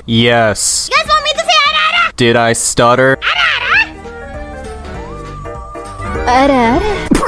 Yes. You guys want me to say ara-ara? Did I stutter? Ara-ara? Ara-ara?